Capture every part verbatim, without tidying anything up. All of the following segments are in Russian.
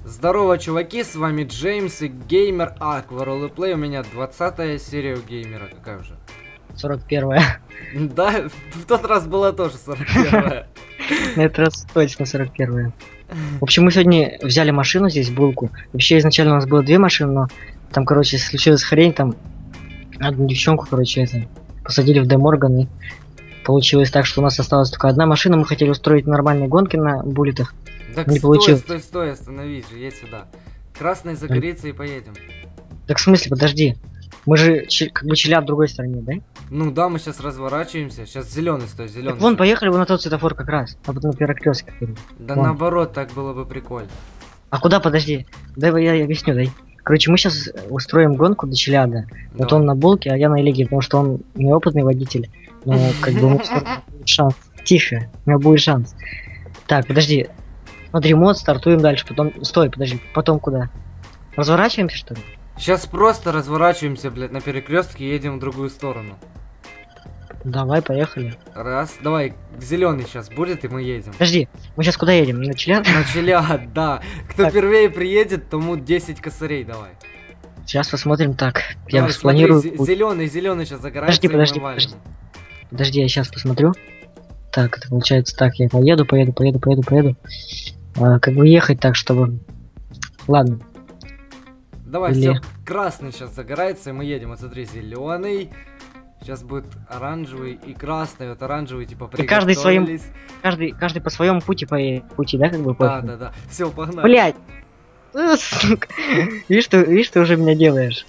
Здорово, чуваки, с вами Джеймс и Геймер Аква Ролеплей. У меня двадцатая серия у Геймера, какая уже? сорок первая. Да, в тот раз была тоже сорок первая. На этот раз точно сорок первая. В общем, мы сегодня взяли машину здесь, булку. Вообще, изначально у нас было две машины, но там, короче, случилась хрень, там одну девчонку, короче, это, посадили в Деморган, и получилось так, что у нас осталась только одна машина. Мы хотели устроить нормальные гонки на буллетах. Так не стой, получилось. стой, стой, остановись же, едь сюда. Красный загорится и поедем. Так в смысле, подожди. Мы же че- как бы челя в другой стороне, да? Ну да, мы сейчас разворачиваемся. Сейчас зеленый, стой, зеленый. Так вон, поехали вон на тот светофор как раз. А потом на перекрестке. Да вон. наоборот, так было бы прикольно. А куда, подожди? Дай я, я объясню, дай. Короче, мы сейчас устроим гонку до Челяда. Вот Давай. он на булке, а я на Элеге, потому что он неопытный водитель. Но как бы у нас будет шанс. Тихо, у меня будет шанс. Так, подожди. Смотри, мод, стартуем дальше, потом... Стой, подожди, потом куда? Разворачиваемся, что ли? Сейчас просто разворачиваемся, блядь, на перекрестке и едем в другую сторону. Давай, поехали. Раз, давай, зеленый сейчас будет, и мы едем. Подожди, мы сейчас куда едем? На Челяд? На Челяд, да. Кто Так. первее приедет, тому десять косарей давай. Сейчас посмотрим так. Я Давай, спланирую. смотри, путь. зеленый, зеленый сейчас загорается, Подожди, и мы подожди, валим. подожди. Подожди, я сейчас посмотрю. Так, это получается так, я поеду, поеду, поеду, поеду, поеду. А, как бы ехать так, чтобы... Ладно. Давай, Или- все, красный сейчас загорается, и мы едем. Вот смотри, зеленый. Сейчас будет оранжевый и красный. Вот оранжевый типа И каждый своим- приготовились. Каждый, каждый по своему пути, по пути, да, как бы? Да, пофиг. да, да. Все, погнали. Блять! Э, сука. Видишь, ты, видишь, ты уже меня делаешь.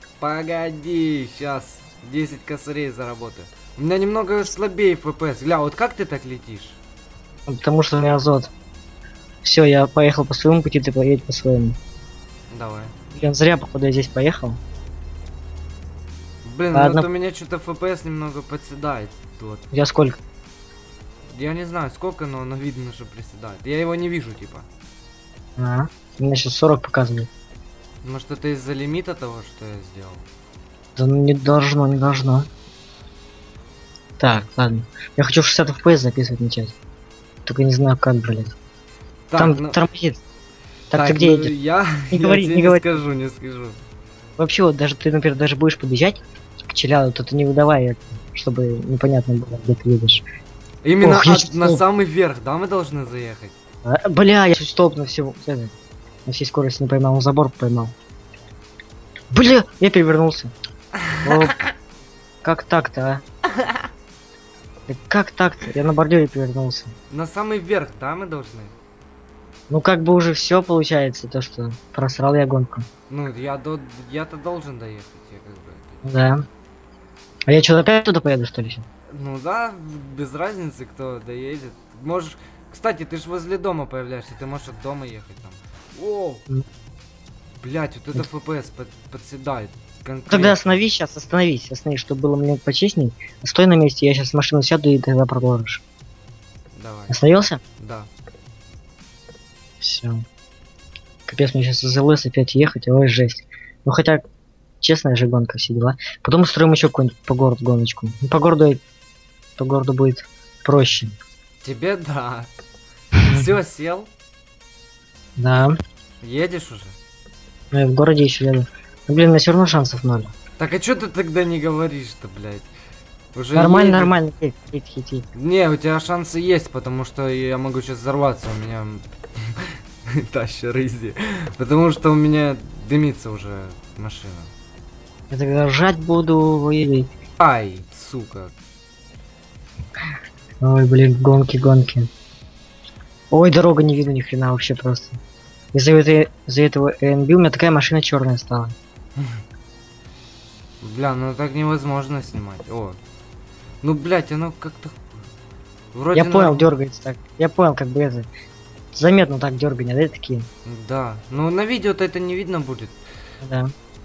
Погоди, сейчас десять косарей заработаю. У меня немного слабее эф пи эс. Гля, вот как ты так летишь? Потому что у меня азот. Все, я поехал по своему пути, ты поедешь по своему. Давай. Блин, зря, походу, я здесь поехал. Блин, Ладно. вот у меня что-то эф пи эс немного подседает. Вот. У тебя сколько? Я не знаю сколько, но оно видно, что приседает. Я его не вижу, типа. А, у меня сейчас сорок показывает. Может это из-за лимита того, что я сделал? Да ну не должно, не должно. Так, ладно. Я хочу в шестьдесят эф пи эс записывать начать. Только не знаю как, блядь. Так, Там ну- тормозит. Так, так, ты где ну, едешь? Я, Не я говори, тебе не не говори. скажу, не скажу. Вообще, вот даже ты, например, даже будешь подъезжать к Челяду, то ты не выдавай это, чтобы непонятно было, где ты едешь. Именно Ох, я от- чуть на стоп. самый верх, да, мы должны заехать? А, бля, я чуть стоп на всего. это, На всей скорости не поймал, он забор поймал. Бля, я перевернулся. О, как так-то, а? Да как так-то? Я на бордюре перевернулся. На самый верх, да, мы должны? Ну как бы уже все получается, то что просрал я гонку. Ну, я до... я-то должен доехать, я как бы... Да. А я что, опять туда поеду, что ли? щас? Ну да, без разницы, кто доедет. Можешь... Кстати, ты ж возле дома появляешься, ты можешь от дома ехать там. О! М. Блять, вот это эф пи эс под- подседает. Конкретно. Тогда остановись сейчас, остановись, остановись, чтобы было мне почестней. Стой на месте, я сейчас в машину сяду и тогда продолжишь. Давай, Остановился? да. Все. Капец, мне сейчас из ЛС опять ехать, ой, жесть. Ну хотя, честная же гонка, все дела. Потом устроим еще какую-нибудь по городу гоночку. Ну, по городу, по городу будет проще. Тебе да. Все, сел? Да. Едешь уже? Ну и в городе еще еду. Ну, блин, у меня все равно шансов ноль. Так а чё ты тогда не говоришь-то, блядь? Уже Нормально, едет. нормально, хит, хит, хит, хит. Не, у тебя шансы есть, потому что я могу сейчас взорваться, у меня таща рызи. Потому что у меня дымится уже машина. Я тогда ржать буду, или... Ай, сука. Ой, блин, гонки, гонки. Ой, дорога не видно ни хрена вообще просто. Из-за этой, из-за этого эн би у меня такая машина черная стала. Бля, ну так невозможно снимать. О. Ну, блядь, оно как-то... Вроде Я понял, норм- дергается так. Я понял, как бы это. Заметно так дергание, да, такие? Да. Ну, на видео-то это не видно будет. Да.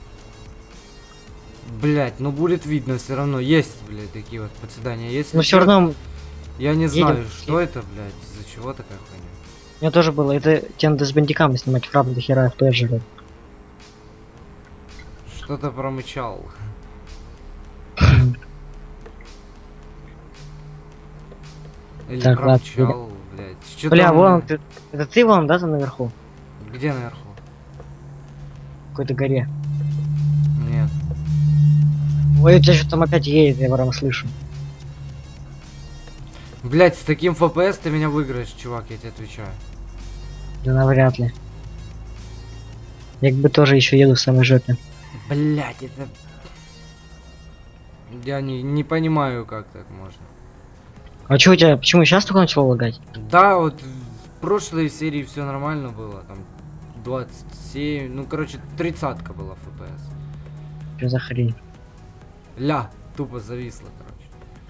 Блять, ну будет видно все равно. Есть, блядь, такие вот подседания. Если Но все чё, равно я не едем знаю, все. что это, блядь, из-за чего такая хуйня. у меня тоже было. Это тебе надо с бандиками снимать, правда, до хера эф пи эс жрет. Что-то промычал. Или Так, ладно, промчал, блядь. Чё Бля, там, вон, блядь? ты, это ты вон, да, там наверху? Где наверху? какой-то горе. Нет. Ой, у тебя что там опять едет, я прям слышу. Блять, с таким эф пи эс ты меня выиграешь, чувак, я тебе отвечаю. Да навряд ли. Я как бы тоже еще еду в самой жопе. Блять, это... Я не, не понимаю, как так можно. А что у тебя, почему сейчас только начало лагать? Да, вот в прошлой серии все нормально было, там двадцать семь, ну короче, тридцатка была эф пи эс. Что за хрень? Ля, тупо зависла, короче.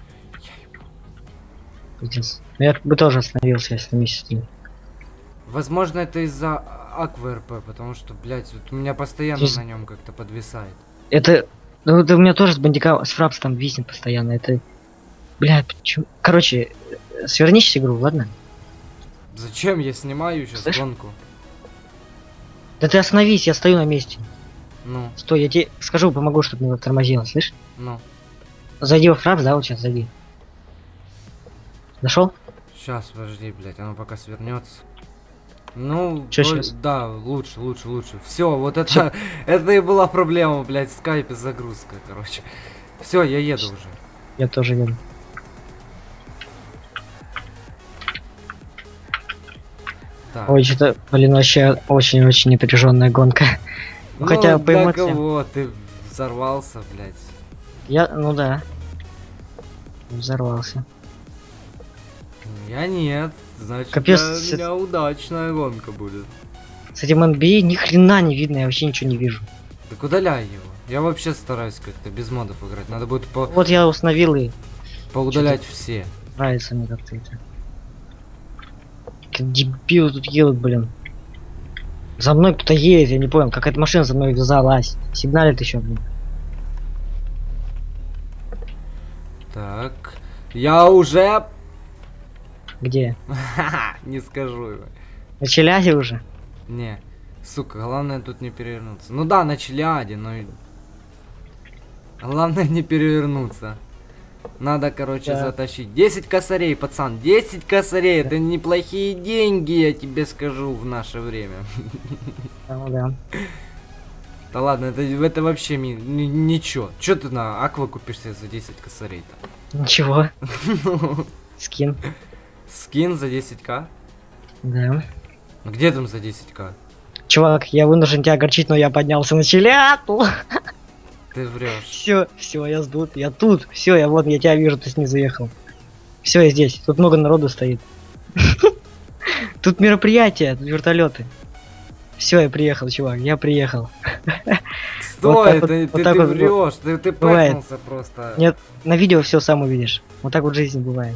Пиздец. Ну, я как бы тоже остановился, если на месяце. Возможно, это из-за Аква эр пи, потому что, блять, вот у меня постоянно Слушай, на нем как-то подвисает. Это... Ну, это у меня тоже с бандика, с фрапс там виснет постоянно, это... Бля, почему... Короче, э, свернись игру, ладно? Зачем я снимаю сейчас Слышь? гонку? Да ты остановись, я стою на месте. Ну, Стой, я тебе скажу, помогу, чтобы не тормозило, слышь? ну. Зайди во фрапс, да, вот сейчас зайди. Нашел? Сейчас, подожди, блять, оно пока свернется. Ну, Чё вроде- щас? да, лучше, лучше, лучше. Все, вот это, Всё. это и была проблема, блять, в скайпе загрузка, короче. Все, я еду уже. Я тоже еду. Так. Ой, что-то, блин, вообще очень-очень напряженная гонка. Ну, хотя по для эмоциям. кого ты взорвался, блять? Я, ну да. Взорвался. Я нет, значит, Капец, для с- меня удачная гонка будет. С этим эн би эй ни хрена не видно, я вообще ничего не вижу. Так удаляй его. Я вообще стараюсь как-то без модов играть. Надо будет по Вот я установил и поудалять все. нравится мне как-то это. Как дебил тут едут, блин. За мной кто-то едет, я не понял, как эта машина за мной вязалась. Сигналит еще, блин. Так. Я уже... Где? Не скажу его. На Челяде уже? Не. Сука, главное тут не перевернуться. Ну да, на Челяде, но... и- Главное не перевернуться. Надо, короче, Да. затащить. десять косарей, пацан. десять косарей. Это неплохие деньги, я тебе скажу, в наше время. А, ну да. Да ладно, это, это вообще ми- ни- ничего. Че ты на Аква купишь себе за десять косарей-то? Ничего. Скин. Скин за десять ка? Да. Ну где там за десять ка? Чувак, я вынужден тебя огорчить, но я поднялся на Челяду. Ты врешь. Все, все, я тут, я тут. Все, я вот, я тебя вижу, ты снизу ехал. Все, я здесь. Тут много народу стоит. Тут мероприятие, тут вертолеты. Все, я приехал, чувак, я приехал. Стой, Вот так вот- ты, вот ты, так ты вот врешь, ты, ты бывает. пэкнулся просто. Нет, на видео все сам увидишь. Вот так вот в жизни бывает.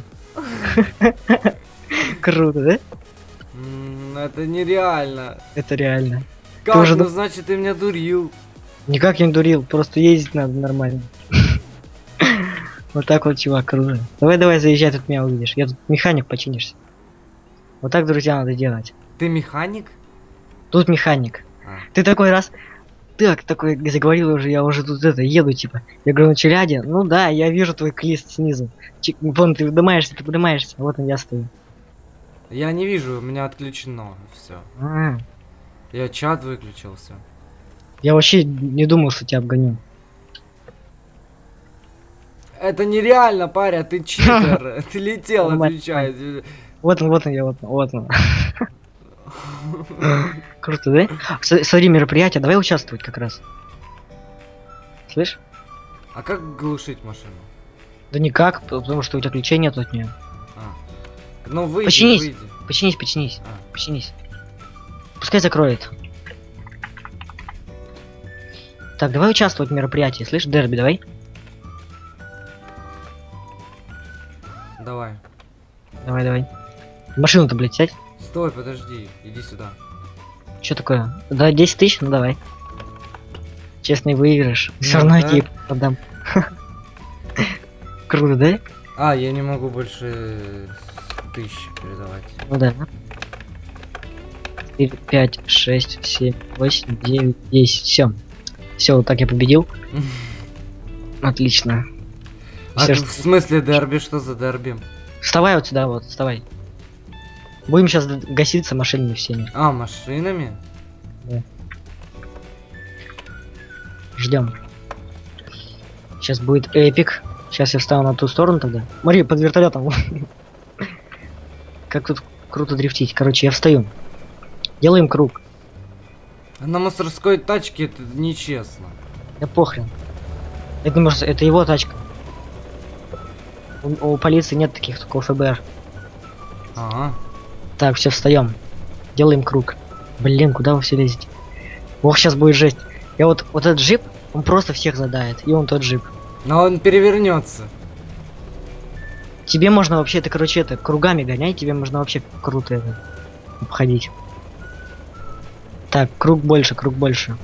Круто, да? М, Это нереально. Это реально. Как? уже Ну ду- значит ты меня дурил. Никак не дурил, просто ездить надо нормально. Вот так вот, чувак, круто. Давай, давай, заезжай, тут меня увидишь. Я тут механик, починишься. Вот так, друзья, надо делать. Ты механик? Тут механик. А. Ты такой раз... Так, такой заговорил уже, я уже тут это, еду, типа. Я говорю, на Челяде? Ну да, я вижу твой клист снизу. Чик, вон, ты поднимаешься, ты поднимаешься. Вот он, я стою. Я не вижу, у меня отключено все. А, Я чат выключил, все. я вообще не думал, что тебя обгоню. Это нереально, паря, ты читер. Ты летел, Нормально. отвечаю. Вот он, вот он, я вот, вот он. Круто, да? С- Смотри, мероприятие, давай участвовать как раз. Слышь? А как глушить машину? Да никак, п- потому что у тебя ключей нет от нее. А. Ну выйди, Починись. выйди. Починись, починись, А. починись. Пускай закроет. Так, давай участвовать в мероприятии, слышь, дерби, давай. Давай. Давай, давай. В машину-то, блядь, сядь. Стой, подожди, иди сюда. Что такое? Да, десять тысяч, ну давай. Честный выигрыш. Все равно да. я тебе продам. Круто, да? А, я не могу больше тысячи передавать. Ну да. четыре, пять, шесть, семь, восемь, девять, десять. Все. Все, вот так я победил. Отлично. А Всё, в смысле дерби? Что за дерби? Вставай вот сюда, вот, вставай. Будем сейчас гаситься машинами всеми. А, машинами? Ждем. Сейчас будет эпик. Сейчас я встану на ту сторону тогда. Смотри, под вертолетом. Как тут круто дрифтить. Короче, я встаю. Делаем круг. На мусорской тачке это нечестно. Да похрен. Это, может, это его тачка. У, у полиции нет таких, только у ФБР. Ага. Так, все, встаем. Делаем круг. Блин, куда вы все лезете? Ох, сейчас будет жесть. Я вот, вот этот джип, он просто всех задает. И он тот джип. Но он перевернется. Тебе можно вообще, это, короче, это, кругами гонять, тебе можно вообще круто это обходить. Так, круг больше, круг больше.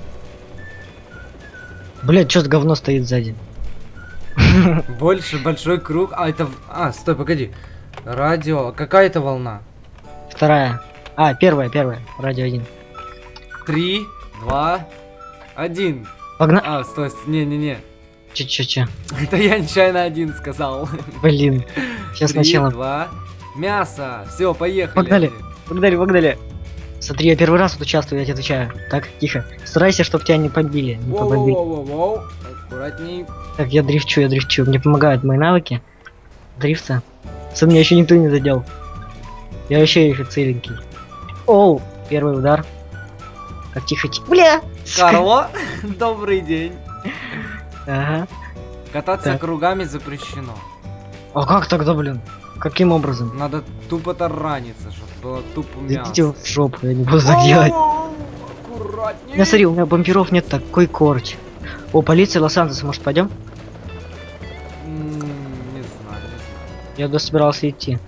Блять, что за говно стоит сзади? Больше большой круг. А, это... А, стой, погоди. Радио. Какая это волна? Вторая. А, первая, первая. Радио один. Три, два, один. Погнали. А, стой, не-не-не. Че-че-че. Это я нечаянно один сказал. Блин. Сейчас Три, сначала. два. Мясо. Все, поехали. Погнали. Погнали, погнали. Смотри, я первый раз вот участвую, я тебе отвечаю. Так, тихо. Старайся, чтобы тебя не побили. Не побомбили. Воу-воу-воу-воу. Аккуратней. Так, я дрифчу, я дрифчу. Мне помогают мои навыки. Дрифта. С меня еще никто не задел. Я вообще еще целенький. Оу, первый удар. Так, тихо, тихо. Бля! Карло, добрый день. Ага. Кататься Так. кругами запрещено. А как тогда, блин? Каким образом? Надо тупо тараниться, чтобы было тупо Идите мясо. в жопу, я не буду так делать. Аккуратней. Я смотри, у меня бамперов нет, такой корч. О, полиция Лос-Анджелеса, может пойдем? М, Не знаю, не знаю. Я туда собирался идти.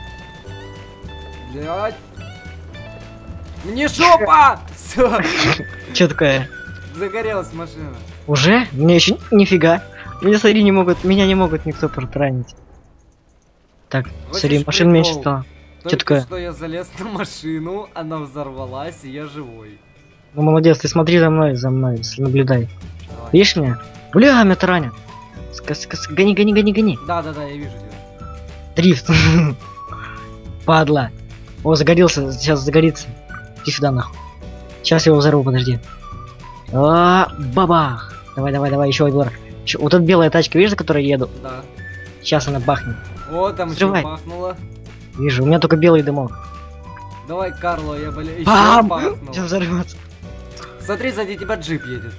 Блять. Мне жопа! Все, Че такое? загорелась машина. Уже? Мне еще нифига. Меня, смотри, не могут, меня не могут никто протаранить. Так, Хочешь смотри, машин прикол? меньше стало. Только такое? что я залез на машину, она взорвалась, и я живой. Ну молодец, ты смотри за мной, за мной, с- наблюдай. Давай. Видишь меня? Бля, меня таранят. Ска- ска- ска- Гони, гони, гони, гони. Да, да, да, я вижу тебя. Дрифт. Падла. О, загорелся, сейчас загорится. Иди сюда, нахуй. Сейчас я его взорву, подожди. А, бабах. Давай, давай, давай, еще удар. Чё, вот эта белая тачка, видишь, за которой я еду? Да. Сейчас она бахнет. О, там Взрывай. еще бахнуло. Вижу, у меня только белый дымок. Давай, Карло, я болею. Еще Бам! бахнуло. Сейчас взорвется. Смотри, сзади тебя джип едет.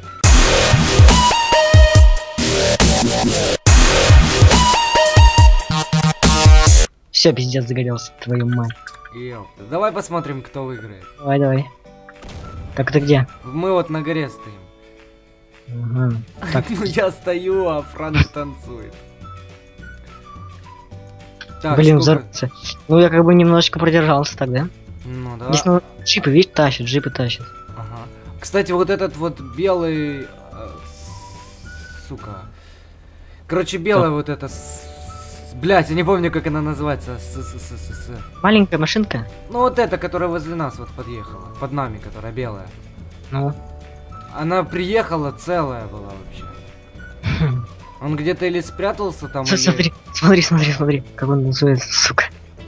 Все, пиздец, загорелся, твою мать. Ёпта. Давай посмотрим, кто выиграет. Давай, давай. Так, ты где? Мы вот на горе стоим. Ага. Так, Ну я стою, а Франк танцует. Так, блин, сколько- взорвется. Ну, я как бы немножечко продержался тогда. Ну да. Здесь, ну, джипы, видишь, тащат, джипы тащат. Ага. Кстати, вот этот вот белый... э, с- Сука. Короче, белая вот эта... Блять, я не помню, как она называется. С -с -с -с -с. Маленькая машинка. Ну вот эта, которая возле нас вот подъехала. Под нами, которая белая. Ну. Она приехала целая была вообще. Он где-то или спрятался там, или... Смотри, смотри, смотри, смотри, как он называется, сука.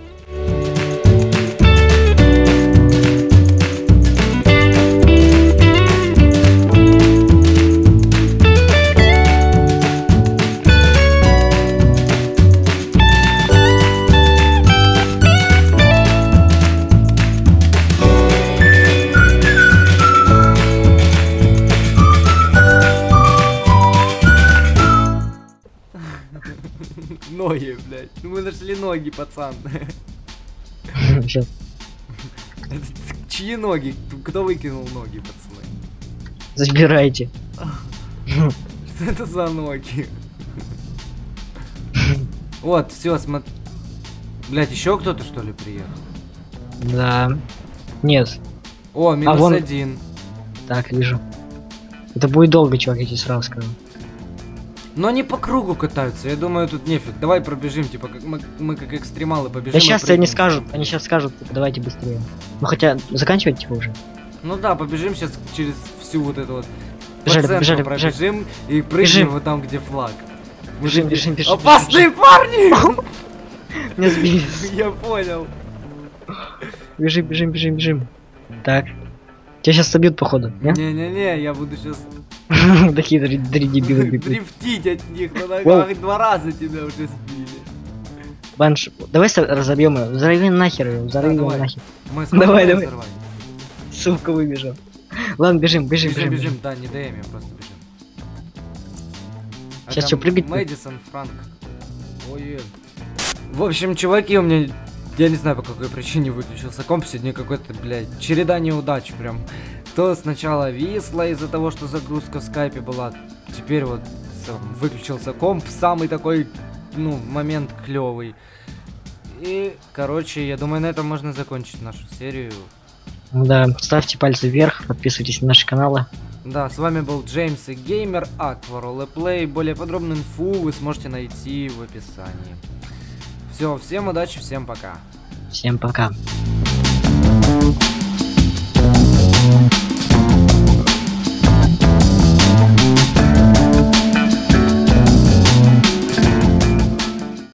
Ноги, блядь. Ну мы нашли ноги, пацан. Сейчас. Это чьи ноги? Кто выкинул ноги, пацаны? Забирайте. Что это за ноги? Вот, все, смотри. Блять, еще кто-то что ли приехал? Да. Нет. О, минус вон- один. Так, вижу. Это будет долго, чувак, я тебе сразу скажу. Но они по кругу катаются, я думаю, тут нефиг. Давай пробежим, типа, как мы, мы как экстремалы побежим. Да и сейчас тебе не прыгнем. скажут, они сейчас скажут, типа, давайте быстрее. Ну хотя, заканчивать типа уже. Ну да, побежим сейчас через всю вот эту вот... Бежали, по центру бежали, пробежим и прыгнем Бежим. вот там, где флаг. Мы Бежим, же- бежим, бежим, Опасные парни! Не сбили. Я понял. Бежим, бежим, бежим, бежим. Так. Тебя сейчас собьют, походу, не? Не-не-не, я буду сейчас Такие три три дебила бегут. Дрифтить от них на ногах, два раза тебя уже сбили. Банш, давай с- разобьем ее. Взорви нахер ее, взорви Да, ее давай. нахер. Мы Давай, сможем давай. взорвать? Сука, выбежал. Ладно, бежим, бежим, Бежим, бежим. бежим, да, не даем, просто бежим. А Щас там чё, прыгать будет? Мэдисон, Франк. Ой. В общем, чуваки, у меня, я не знаю по какой причине выключился комп, сегодня какой-то, блядь, череда неудач прям. То сначала висло из-за того, что загрузка в скайпе была, теперь вот сам выключился комп, самый такой, ну, момент клевый. И, короче, я думаю, на этом можно закончить нашу серию. Да, ставьте пальцы вверх, подписывайтесь на наши каналы. Да, с вами был Джеймс и Геймер, Aqua Roleplay. Более подробную инфу вы сможете найти в описании. Все, всем удачи, всем пока. Всем пока.